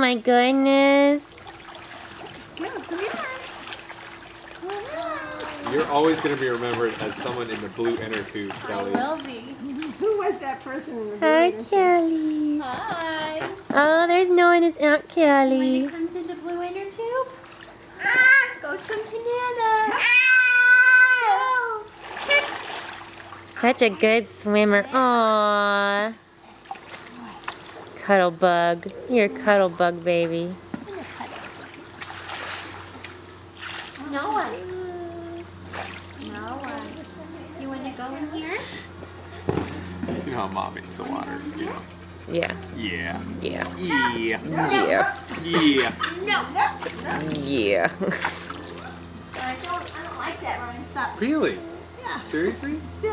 my goodness. You're always going to be remembered as someone in the blue inner tube, Kelly. I will be. Who was that person in the blue Hi, inner tube? Kelly. Hi. Oh, there's no one as Aunt When Kelly. it comes in the blue inner tube, go swim to Nana. Go. Such a good swimmer. Aww. Cuddle bug. You're a cuddle bug, baby. No one. No one. You want to go in here? You know how mom eats the water, you know? Yeah. Yeah. Yeah. Yeah. Yeah. Yeah. No. Yeah. I don't like that, Ryan. Stop. Really? Yeah. Seriously?